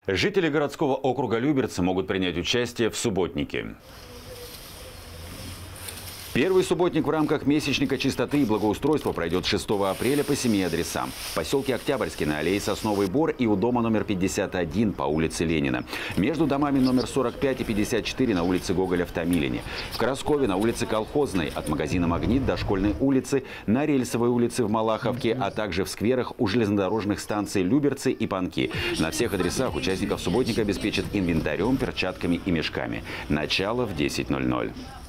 Жители городского округа Люберцы могут принять участие в субботнике. Первый субботник в рамках месячника чистоты и благоустройства пройдет 6 апреля по 7 адресам. В поселке Октябрьский на аллее Сосновый Бор и у дома номер 51 по улице Ленина. Между домами номер 45 и 54 на улице Гоголя в Томилине. В Короскове на улице Колхозной от магазина «Магнит» до Школьной улицы, на Рельсовой улице в Малаховке, а также в скверах у железнодорожных станций Люберцы и Панки. На всех адресах участников субботника обеспечат инвентарем, перчатками и мешками. Начало в 10:00.